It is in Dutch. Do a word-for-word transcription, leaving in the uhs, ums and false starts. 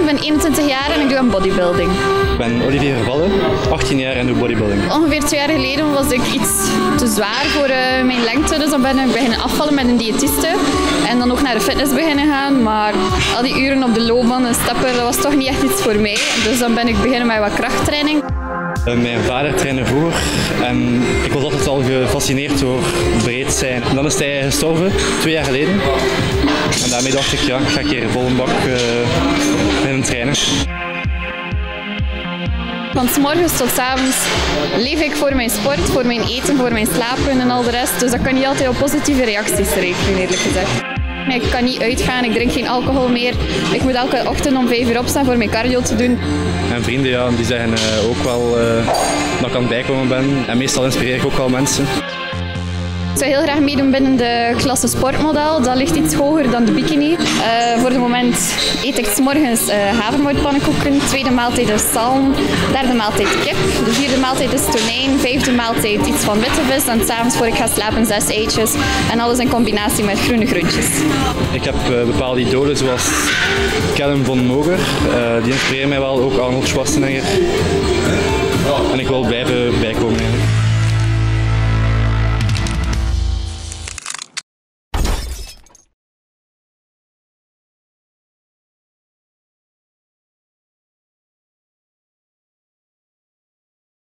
ben eenentwintig jaar en ik doe aan bodybuilding. Ik ben Olivier Vervallen, achttien jaar en doe bodybuilding. Ongeveer twee jaar geleden was ik iets te zwaar voor uh, mijn lengte, dus dan ben ik beginnen afvallen met een diëtiste. En dan ook naar de fitness beginnen gaan, maar al die uren op de loopband en stappen, dat was toch niet echt iets voor mij. Dus dan ben ik beginnen met wat krachttraining. Mijn vader trainde vroeger en ik was altijd al gefascineerd door breed zijn. En dan is hij gestorven, twee jaar geleden. En daarmee dacht ik, ja, ik ga een keer vol een bak uh, beginnen trainen. Van 's morgens tot 's avonds leef ik voor mijn sport, voor mijn eten, voor mijn slapen en al de rest. Dus dat kan niet altijd op positieve reacties rekenen, eerlijk gezegd. Ik kan niet uitgaan, ik drink geen alcohol meer. Ik moet elke ochtend om vijf uur opstaan voor mijn cardio te doen. Mijn vrienden ja, die zeggen uh, ook wel uh, dat ik aan het bijkomen ben. En meestal inspireer ik ook wel mensen. Ik zou heel graag meedoen binnen de klasse sportmodel. Dat ligt iets hoger dan de bikini. Uh, voor het moment eet ik 's morgens uh, havermoutpannenkoeken. Tweede maaltijd is zalm. Derde maaltijd kip. De vierde maaltijd is tonijn. Vijfde maaltijd iets van witte vis. En 's avonds voor ik ga slapen zes eitjes. En alles in combinatie met groene groentjes. Ik heb uh, bepaalde idolen zoals Callum von Moger. Uh, die inspireren mij wel, ook Arnold Schwarzenegger. En ik wil blijven bijkomen eigenlijk.